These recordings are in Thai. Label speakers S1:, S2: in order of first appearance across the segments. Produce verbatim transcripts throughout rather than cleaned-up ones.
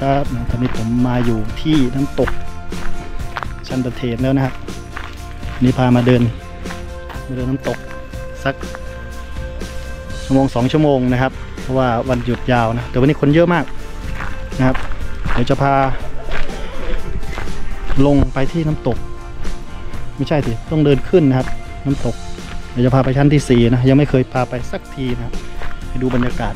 S1: ครับตอนนี้ผมมาอยู่ที่น้ำตกชันตะเถนแล้วนะครับนี่พามาเดินมาเดินน้ำตกสักชั่วโมงสองชั่วโมงนะครับเพราะว่าวันหยุดยาวนะแต่วันนี้คนเยอะมากนะครับเดี๋ยวจะพาลงไปที่น้ำตกไม่ใช่สิต้องเดินขึ้นนะครับน้ำตกเดี๋ยวจะพาไปชั้นที่สี่นะยังไม่เคยพาไปสักทีนะครับไปดูบรรยากาศ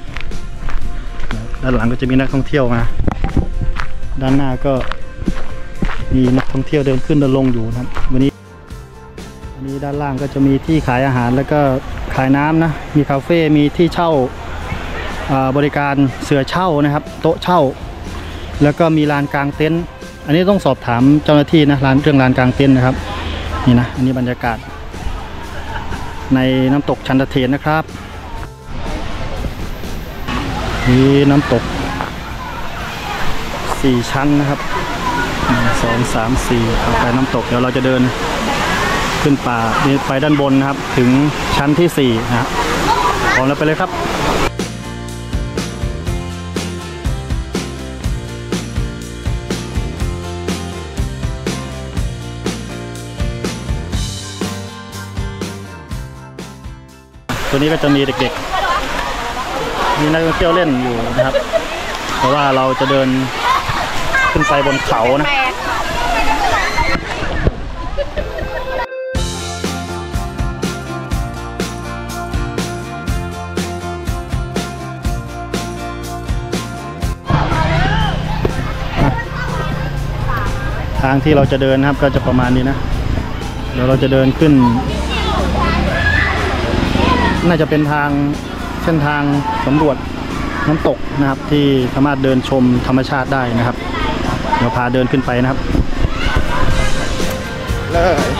S1: ด้านหลังก็จะมีนักท่องเที่ยวมาด้านหน้าก็มีนักท่องเที่ยวเดินขึ้นเดินลงอยู่นะครับวันนี้วันนี้ด้านล่างก็จะมีที่ขายอาหารแล้วก็ขายน้ำนะมีคาเฟ่มีที่เช่าบริการเสือเช่านะครับโต๊ะเช่าแล้วก็มีลานกลางเต็นท์อันนี้ต้องสอบถามเจ้าหน้าที่นะร้านเรื่องลานกลางเต็นท์นะครับนี่นะอันนี้บรรยากาศในน้ำตกชันตะเถนนะครับนี่น้ำตกสี่ชั้นนะครับหนึ่งสองสามสี่ไปน้ำตกเดี๋ยวเราจะเดินขึ้นป่านี่ไปด้านบนนะครับถึงชั้นที่สี่นะพร้อมแล้วไปเลยครับตัวนี้ก็จะมีเด็กๆมีนักท่องเที่ยวเล่นอยู่นะครับเพราะว่าเราจะเดินขึ้นไปบนเขานะทางที่เราจะเดินนะครับก็จะประมาณนี้นะเดี๋ยวเราจะเดินขึ้นน่าจะเป็นทางเส้นทางสำรวจน้ำตกนะครับที่สามารถเดินชมธรรมชาติได้นะครับเดี๋ยวพาเดินขึ้นไปนะครับเลย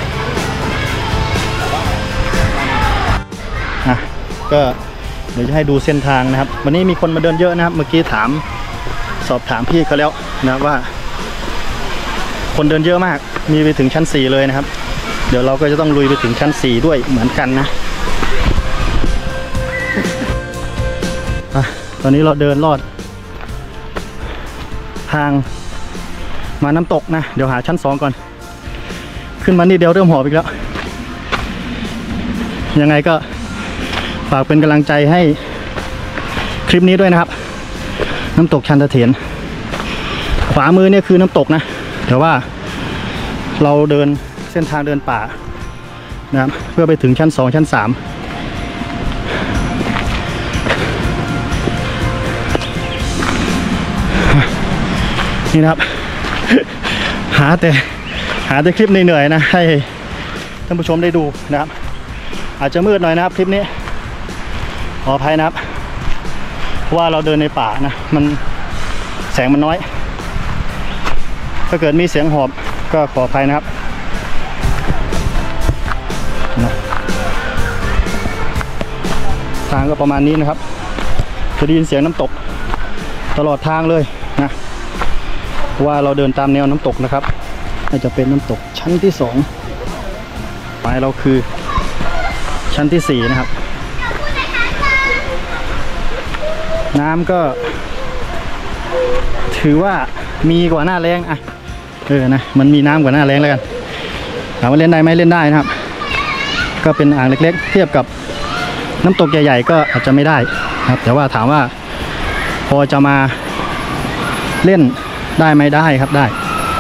S1: อ่ะก็เดี๋ยวจะให้ดูเส้นทางนะครับวันนี้มีคนมาเดินเยอะนะครับเมื่อกี้ถามสอบถามพี่เขาแล้วนะว่าคนเดินเยอะมากมีไปถึงชั้นสี่เลยนะครับเดี๋ยวเราก็จะต้องลุยไปถึงชั้นสี่ด้วยเหมือนกันนะตอนนี้เราเดินลอดทางมาน้ำตกนะเดี๋ยวหาชั้นสองก่อนขึ้นมานี่เดียวเริ่มหอบอีกแล้วยังไงก็ฝากเป็นกำลังใจให้คลิปนี้ด้วยนะครับน้ำตกชันตะเถนขวามือเนี่ยคือน้ำตกนะแต่ว่าเราเดินเส้นทางเดินป่านะครับเพื่อไปถึงชั้นสองชั้นสามนี่นะครับหาแต่หาแต่คลิปเหนื่อยๆนะให้ท่านผู้ชมได้ดูนะครับอาจจะมืดหน่อยนะครับคลิปนี้ขออภัยนะครับเพราะว่าเราเดินในป่านะมันแสงมันน้อยถ้าเกิดมีเสียงหอบก็ขออภัยนะครับนะทางก็ประมาณนี้นะครับจะได้ยินเสียงน้ำตกตลอดทางเลยนะว่าเราเดินตามแนวน้ำตกนะครับน่าจะเป็นน้ำตกชั้นที่สองปลายเราคือชั้นที่สี่นะครับน้ำก็ถือว่ามีกว่าหน้าแล้งอ่ะเออนะมันมีน้ำกว่าหน้าแล้งแล้วกันถามว่าเล่นได้ไหมเล่นได้นะครับก็เป็นอ่างเล็กๆเทียบกับน้ำตกใหญ่ๆก็อาจจะไม่ได้ครับแต่ว่าถามว่าพอจะมาเล่นได้ไหมได้ครับได้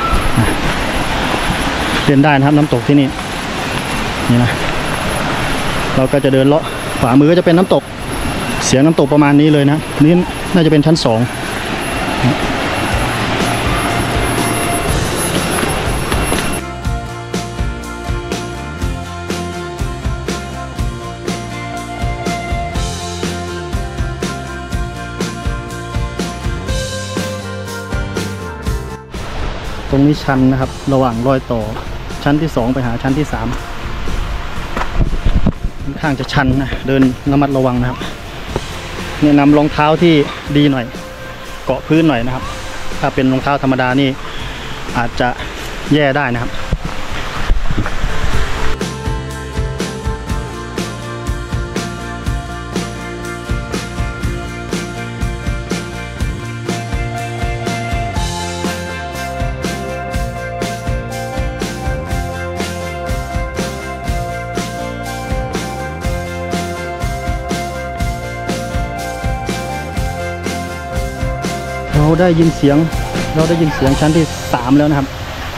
S1: เดินได้นะครับน้ำตกที่นี่นี่นะเราก็จะเดินเลาะขวามือก็จะเป็นน้ำตกเสียงน้ำตกประมาณนี้เลยนะนี่น่าจะเป็นชั้นสองตรงนี้ชันนะครับระหว่างรอยต่อชั้นที่สองไปหาชั้นที่สามค่อนข้างจะชันนะเดินระมัดระวังนะครับเนี่ยนำรองเท้าที่ดีหน่อยเกาะพื้นหน่อยนะครับถ้าเป็นรองเท้าธรรมดานี่อาจจะแย่ได้นะครับ ตเราได้ยินเสียงเราได้ยินเสียงชั้นที่สามแล้วนะครับ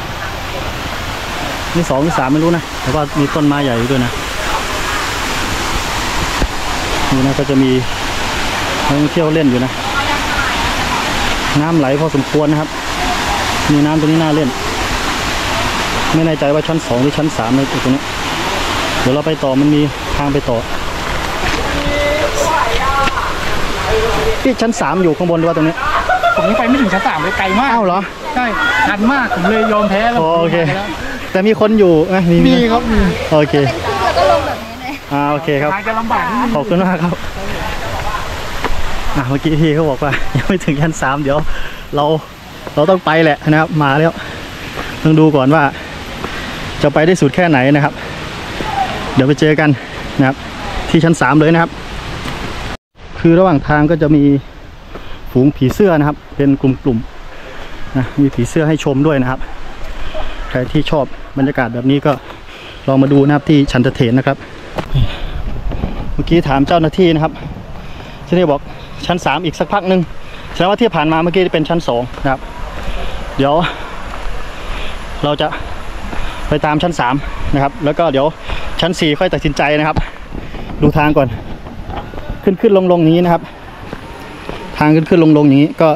S1: นี่สองหรือสามไม่รู้นะแต่ว่ามีต้นไม้ใหญ่ด้วยนะนี่นะก็จะมีนักท่องเที่ยวเล่นอยู่นะน้ำไหลพอสมควรนะครับมีน้ำตรงนี้น่าเล่นไม่แน่ใจว่าชั้นสองหรือชั้นสามในตรงนี้เดี๋ยวเราไปต่อมันมีทางไปต่อที่ชั้นสามอยู่ข้างบนด้วยตรงนี้
S2: ผมยังไปไม่ถึงชั้นสามเลยไกลมาก
S1: อ้าวเหรอ
S2: ใช่ชันมากผมเลยยอมแพ้แล้ว
S1: โอเคแต่มีคนอยู่ไหมมี
S2: มีครับมี
S1: โอเค
S3: เป็นครึ่งแล้วก็ลงแบบนี้เลย
S1: อ่าโอเคครับ
S2: จะลำบาก
S1: ขอบคุณมากครับอ่ะเมื่อกี้พี่เขาบอกว่ายังไม่ถึงชั้นสามเดี๋ยวเราเราต้องไปแหละนะครับมาแล้วต้องดูก่อนว่าจะไปได้สุดแค่ไหนนะครับเดี๋ยวไปเจอกันนะครับที่ชั้นสามเลยนะครับคือระหว่างทางก็จะมีฝูงผีเสื้อนะครับเป็นกลุ่มๆนะมีผีเสื้อให้ชมด้วยนะครับใครที่ชอบบรรยากาศแบบนี้ก็ลองมาดูนะครับที่ชันตเถรนะครับเมื่อกี้ถามเจ้าหน้าที่นะครับที่นี่บอกชั้นสามอีกสักพักหนึ่งแสดงว่าที่ผ่านมาเมื่อกี้เป็นชั้นสองนะครับเดี๋ยวเราจะไปตามชั้นสามนะครับแล้วก็เดี๋ยวชั้นสี่ค่อยตัดสินใจนะครับดูทางก่อนขึ้นขึ้นลงลงนี้นะครับทางขึ้นขึ้นลงลงนี้ก็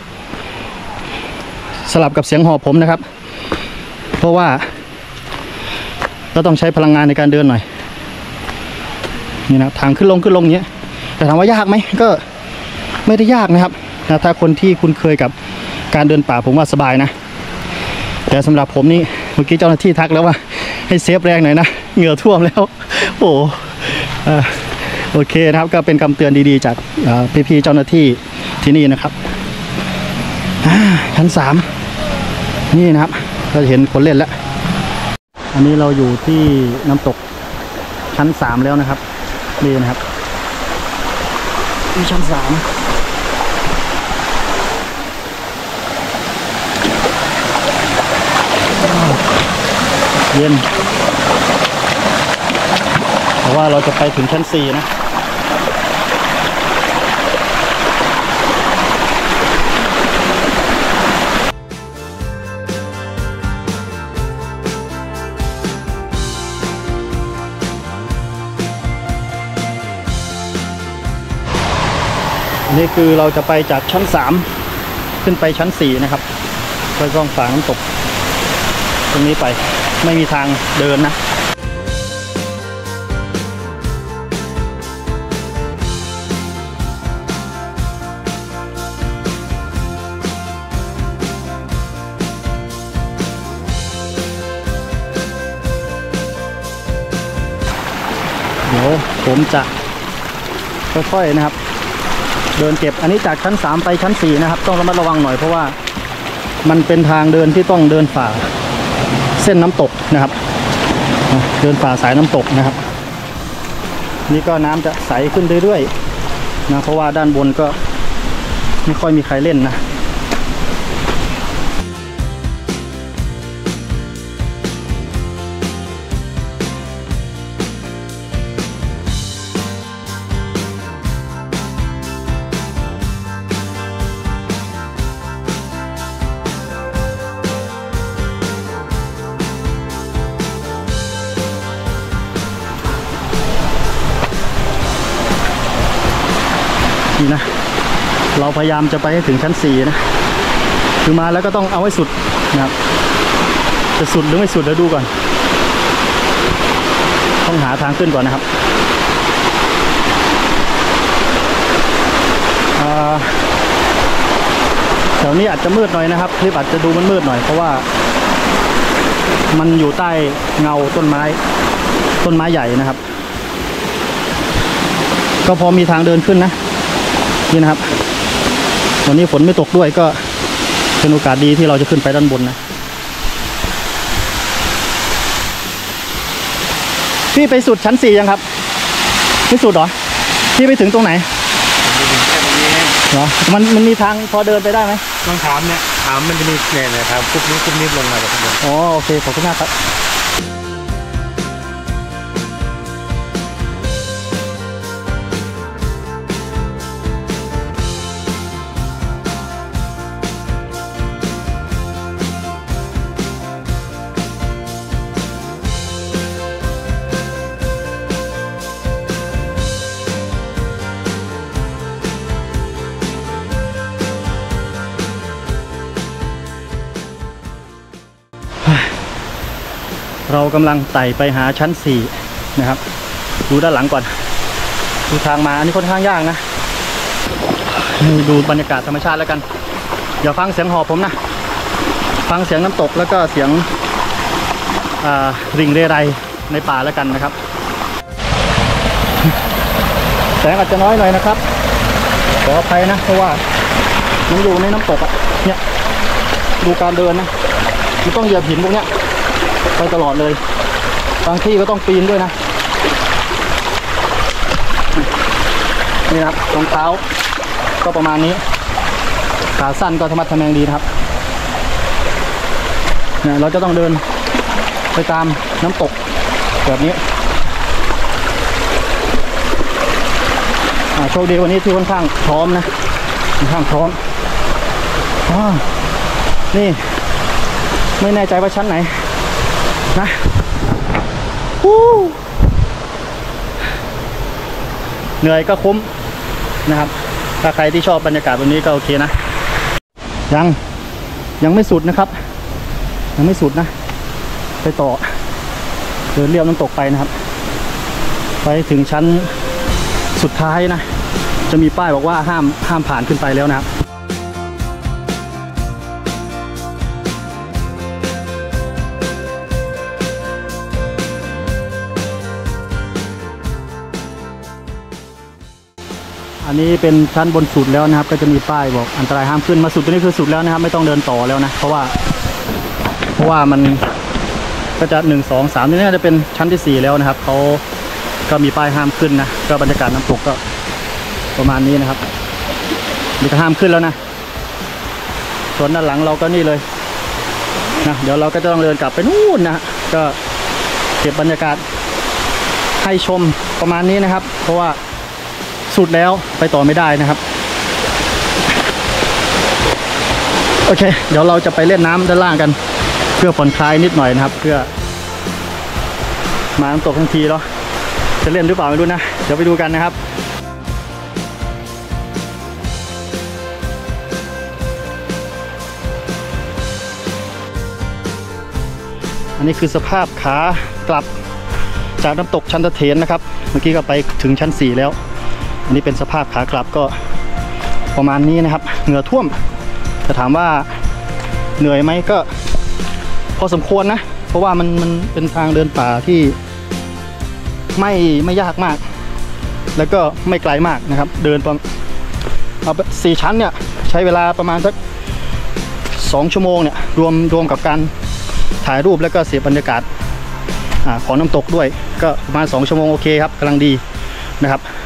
S1: สลับกับเสียงหอบผมนะครับเพราะว่าเราต้องใช้พลังงานในการเดินหน่อยนี่นะทางขึ้นลงขึ้นลงนี้แต่ถามว่ายากไหมก็ไม่ได้ยากนะครับนะถ้าคนที่คุ้นเคยกับการเดินป่าผมว่าสบายนะแต่สำหรับผมนี่เมื่อกี้เจ้าหน้าที่ทักแล้วว่าให้เซฟแรงหน่อยนะเหงื่อท่วมแล้วโอ้โอเคนะครับก็เป็นคำเตือนดีๆจากพี่ๆเจ้าหน้าที่ที่นี่นะครับชั้นสามนี่นะครับเราจะเห็นคนเล่นแล้วอันนี้เราอยู่ที่น้ำตกชั้นสามแล้วนะครับนี่นะครับที่ชั้นสามเย็นแต่ว่าเราจะไปถึงชั้นสี่นะนี่คือเราจะไปจากชั้นสามขึ้นไปชั้นสี่นะครับโดยกล้องฝ่าน้ำตกตรงนี้ไปไม่มีทางเดินนะเดี๋ยวผมจะค่อยๆนะครับเดินเก็บอันนี้จากชั้นสามไปชั้นสี่นะครับต้องระมัดระวังหน่อยเพราะว่ามันเป็นทางเดินที่ต้องเดินฝ่าเส้นน้ำตกนะครับเดินฝ่าสายน้ำตกนะครับนี่ก็น้ำจะใสขึ้นเรื่อยๆนะเพราะว่าด้านบนก็ไม่ค่อยมีใครเล่นนะนี่นะเราพยายามจะไปให้ถึงชั้นสี่นะคือมาแล้วก็ต้องเอาให้สุดนะครับจะสุดหรือไม่สุดเดี๋ยวดูก่อนต้องหาทางขึ้นก่อนนะครับแถวนี้อาจจะมืดหน่อยนะครับคลิปอาจจะดูมันมืดหน่อยเพราะว่ามันอยู่ใต้เงาต้นไม้ต้นไม้ใหญ่นะครับก็พอมีทางเดินขึ้นนะนี่นะครับวันนี้ฝนไม่ตกด้วยก็เป็นโอกาสดีที่เราจะขึ้นไปด้านบนนะพี่ไปสุดชั้นสี่ยังครับไม่สุดหรอพี่ไปถึงตรงไหนเหรอมันมันมีทางพอเดินไปได้ไหม
S2: ต้องถามเนี่ยถามมันจะมีเนี่ยเนี่ยครับคุบนี้คุบนี้ลงมาจากข้างบน
S1: อ๋อโอเคขอบคุณมากครับเรากำลังไต่ไปหาชั้นสี่นะครับดูด้านหลังก่อนดูทางมาอันนี้ค่อนข้างยากนะดูบรรยากาศธรรมชาติแล้วกันอย่าฟังเสียงหอบผมนะฟังเสียงน้ำตกแล้วก็เสียงริงเรไรในป่าแล้วกันนะครับแสงอาจจะน้อยหน่อยนะครับขออภัยนะเพราะว่ามันอยู่ในน้ำตกอ่ะเนี่ยดูการเดินนะมันต้องเหยียบหินพวกเนี้ยไปตลอดเลยบางที่ก็ต้องปีนด้วยนะนี่ครับรองเท้าก็ประมาณนี้ขาสั้นก็ธรรมะทแมงดีนะครับเนี่ยเราจะต้องเดินไปตามน้ำตกแบบนี้โชคดีวันนี้ที่ค่อนข้างพร้อมนะค่อนข้างพร้อมอ๋อนี่ไม่แน่ใจว่าชั้นไหนนะเหนื่อยก็คุ้มนะครับถ้าใครที่ชอบบรรยากาศแบบนี้ก็โอเคนะยังยังไม่สุดนะครับยังไม่สุดนะไปต่อเดินเรียบน้ำตกไปนะครับไปถึงชั้นสุดท้ายนะจะมีป้ายบอกว่าห้ามห้ามผ่านขึ้นไปแล้วนะครับอันนี้เป็นชั้นบนสุดแล้วนะครับก็จะมีป้ายบอกอันตรายห้ามขึ้นมาสุดตัวนี้คือสุดแล้วนะครับไม่ต้องเดินต่อแล้วนะเพราะว่าเพราะว่ามันก็จะหนึ่งสองสามนี่น่าจะเป็นชั้นที่สี่แล้วนะครับเขาก็มีป้ายห้ามขึ้นนะก็บรรยากาศน้ำตกก็ประมาณนี้นะครับมีก็ห้ามขึ้นแล้วนะส่วนด้านหลังเราก็นี่เลยนะเดี๋ยวเราก็จะต้องเดินกลับไปนู่นนะก็เก็บบรรยากาศให้ชมประมาณนี้นะครับเพราะว่าสุดแล้วไปต่อไม่ได้นะครับโอเคเดี๋ยวเราจะไปเล่นน้ำด้านล่างกันเพื่อผ่อนคลายนิดหน่อยนะครับเพื่อมาน้ำตกทั้งทีแล้วจะเล่นหรือเปล่าไม่รู้นะเดี๋ยวไปดูกันนะครับอันนี้คือสภาพขากลับจากน้ำตกชันตะเถนนะครับเมื่อกี้ก็ไปถึงชั้นสี่แล้วอันนี้เป็นสภาพขากลับก็ประมาณนี้นะครับเหงื่อท่วมจะถามว่าเหนื่อยไหมก็พอสมควรนะเพราะว่ามันมันเป็นทางเดินป่าที่ไม่ไม่ยากมากแล้วก็ไม่ไกลมากนะครับเดินประมาณเอาสี่ชั้นเนี่ยใช้เวลาประมาณสักสองชั่วโมงเนี่ยรวมรวมกับการถ่ายรูปแล้วก็เสียบรรยากาศของน้ำตกด้วยก็ประมาณสองชั่วโมงโอเคครับกำลังดีนะครับ